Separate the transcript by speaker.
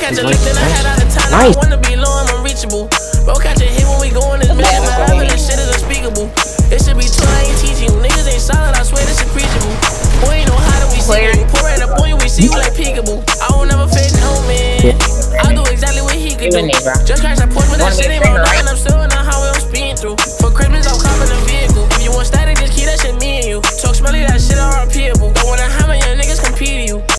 Speaker 1: catch a lick, then I had out of time. I wanna be low, I'm unreachable. Bro, catch a hit when we go on this mission. My life of this shit is unspeakable. It should be taught, I ain't teaching you. Niggas ain't solid, I swear this shit preachable. Boy, ain't know how do we see you. Pour right up on you, we see you like peekaboo. I won't never fit no man. I'll do exactly what he could do. Just crash that porch, but that shit ain't wrong. I'm still in the highway I'm speeding through.